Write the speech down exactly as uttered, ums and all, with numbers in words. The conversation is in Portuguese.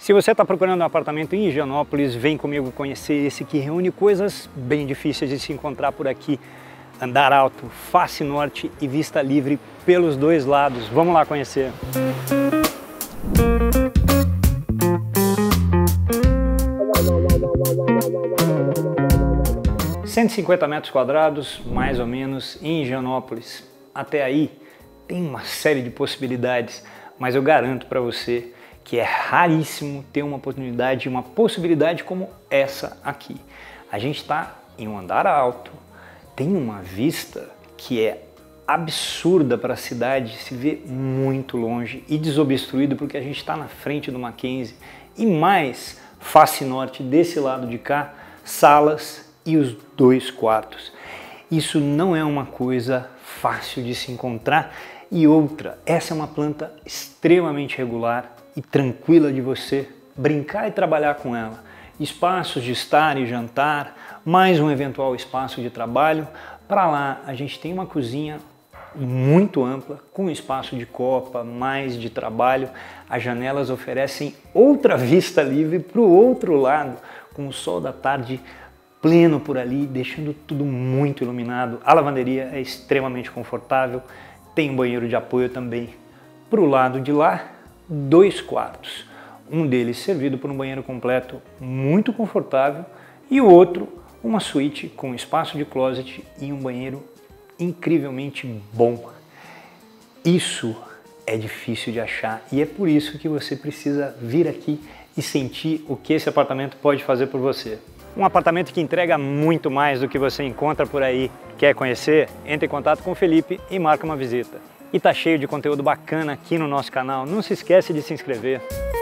Se você está procurando um apartamento em Higienópolis, vem comigo conhecer esse que reúne coisas bem difíceis de se encontrar por aqui. Andar alto, face norte e vista livre pelos dois lados. Vamos lá conhecer. cento e cinquenta metros quadrados, mais ou menos, em Higienópolis. Até aí tem uma série de possibilidades, mas eu garanto para você que é raríssimo ter uma oportunidade, uma possibilidade como essa aqui. A gente está em um andar alto, tem uma vista que é absurda para a cidade, se vê muito longe e desobstruído porque a gente está na frente do Mackenzie e mais face norte desse lado de cá, salas e os dois quartos. Isso não é uma coisa fácil de se encontrar. E outra, essa é uma planta extremamente regular e tranquila de você brincar e trabalhar com ela. Espaços de estar e jantar, mais um eventual espaço de trabalho. Para lá a gente tem uma cozinha muito ampla, com espaço de copa, mais de trabalho. As janelas oferecem outra vista livre para o outro lado, com o sol da tarde pleno por ali, deixando tudo muito iluminado. A lavanderia é extremamente confortável, tem um banheiro de apoio também. Para o lado de lá, dois quartos. Um deles servido por um banheiro completo muito confortável e o outro uma suíte com espaço de closet e um banheiro incrivelmente bom. Isso é difícil de achar e é por isso que você precisa vir aqui e sentir o que esse apartamento pode fazer por você. Um apartamento que entrega muito mais do que você encontra por aí. Quer conhecer? Entre em contato com o Felipe e marca uma visita. E tá cheio de conteúdo bacana aqui no nosso canal. Não se esquece de se inscrever.